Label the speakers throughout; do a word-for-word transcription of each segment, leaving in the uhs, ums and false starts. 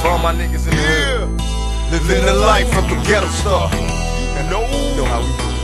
Speaker 1: For all my niggas in the hood, living the life of a ghetto star. You know, you know how we do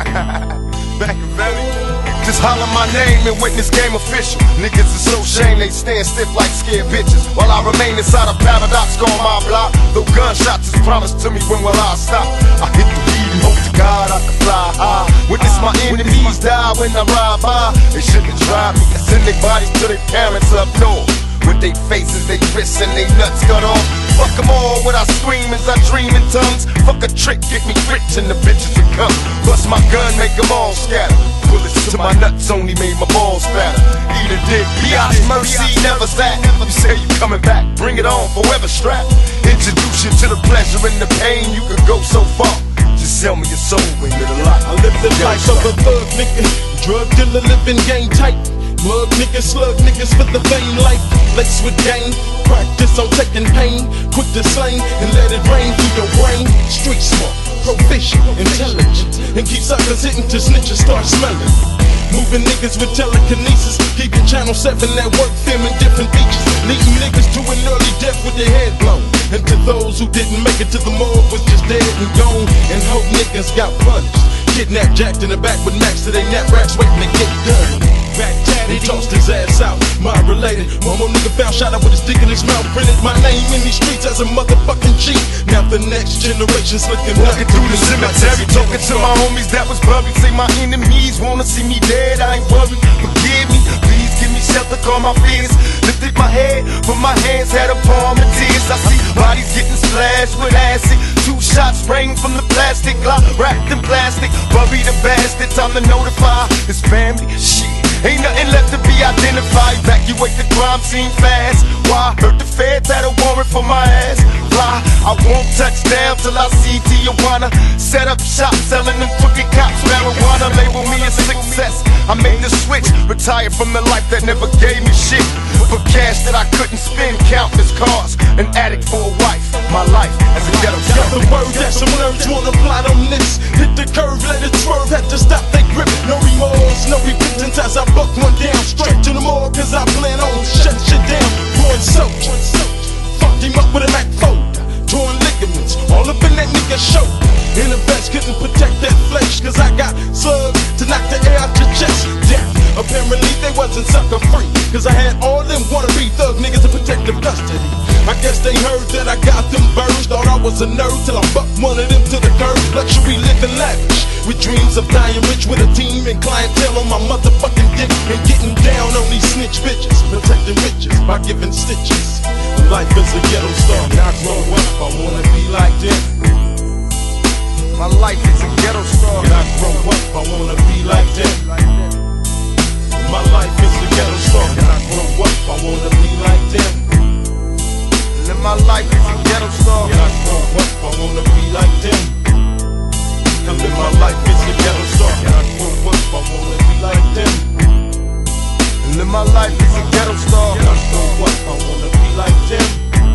Speaker 1: it. Back in Valley, just holler my name and witness game official. Niggas is so shame they stand stiff like scared bitches. While I remain inside a paradox, go on my block. Though gunshots is promised to me, when will I stop? I hit the beat and hope to God I can fly high. Witness my enemies die when I ride by. They shouldn't try me, I send their bodies to their parents up north. With they faces, they wrists, and they nuts cut off. Fuck them all when I scream as I dream in tongues. Fuck a trick, get me rich and the bitches will come. Bust my gun, make them all scatter. Bullets to my nuts only made my balls fatter. Eat a dick, Biatch mercy, never that. You say you coming back, bring it on, forever strapped. Introduce you to the pleasure and the pain, you could go so far. Just sell me your soul into the light.
Speaker 2: I live the life of a thug nigga, drug dealer living game tight. Mug niggas, slug niggas for the vain life. Laced with game, practice on taking pain. Quick to slang and let it rain through your brain. Street smart, proficient, intelligent, and keep suckers hitting till snitches start smelling. Moving niggas with telekinesis, keeping channel seven at work, filming different features. Leading niggas to an early death with their head blown. And to those who didn't make it to the morgue was just dead and gone. And hope niggas got punished. Kidnapped, jacked in the back with max to they nap racks waiting to get done. Back tatted, tossed his ass out. My related, one more nigga found shot out with his dick in his mouth. Printed my name in these streets as a motherfucking G. Now the next generation's looking
Speaker 1: walking through the cemetery, talking to my homies that was buried. Say my enemies wanna see me dead, I ain't worried. Forgive me, please give me shelter, calm my fears. Lifted my head, but my hands had a palm of tears. I see bodies getting splashed with acid. Two shots spraying from the plastic, lock wrapped in plastic. Bury the bastard, time to notify his family. Shit. Ain't nothing left to be identified. Evacuate the crime scene fast. Why? Heard the feds had a warrant for my ass. Fly, I won't touch down till I see Tijuana. Set up shop, selling them crooked cops marijuana. Label me a success. I made the switch, retired from the life that never gave me shit. For cash that I couldn't spend, countless cars. An addict for a wife. My life as a ghetto
Speaker 2: got the word that some nerds wanna plot on this. Hit the curve, let it swerve, had to stop they grip. No remorse, no repentance as I buck one down. Straight to the morgue, cause I plan on shutting shit down. Born soaked, fucked him up with a Mac folder. Torn ligaments, all up in that nigga's shoulder. In a vest, couldn't protect that flesh, cause I got slugs to knock the air out your chest. Death, apparently they wasn't sucker free, cause I had all them wannabe thug niggas in protective custody. I guess they heard that I got them birds. Thought I was a nerd till I bucked one of them to the curb. Luxury living lavish, with dreams of dying rich, with a team and clientele on my motherfucking dick. And getting down on these snitch bitches, protecting riches by giving stitches. Life is a ghetto star, when I grow up I wanna be like them.
Speaker 1: My life is a ghetto star.
Speaker 2: When I grow up I wanna be like them. My life is a ghetto star. When I grow up I wanna be like them.
Speaker 1: Live my life is a ghetto star.
Speaker 2: When I grow up I wanna be like them. And live my life is a ghetto star. When I grow up I wanna be like them.
Speaker 1: And live my life is a ghetto star.
Speaker 2: When I grow up I wanna be like them.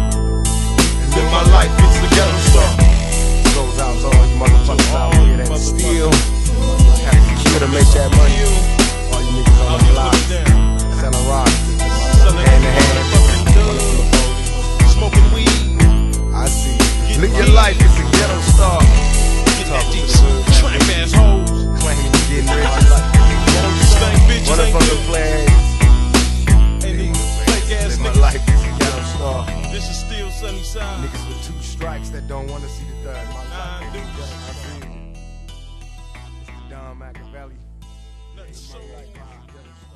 Speaker 2: And live my life is a ghetto star.
Speaker 1: Goes out to all you motherfuckers out here that steal, have to kill to make that money. All you niggas on the block, selling rocks, hand to hand,
Speaker 2: smoking weed.
Speaker 1: I see. Live your life as a ghetto star.
Speaker 2: Getting that deep trap ass hoes.
Speaker 1: Claiming you getting rich.
Speaker 2: Stank bitches ain't
Speaker 1: Motherfucking
Speaker 2: good.
Speaker 1: flags.
Speaker 2: Ain't even fake ass
Speaker 1: Live my
Speaker 2: niggas.
Speaker 1: life as a ghetto star.
Speaker 2: This is still sunny side.
Speaker 1: Niggas with two strikes that don't want to see the third. My
Speaker 2: Nah,
Speaker 1: life is a
Speaker 2: dude.
Speaker 1: ghetto star. It's the Don Machiavelli.
Speaker 2: Nothing so
Speaker 1: My life is a ghetto star.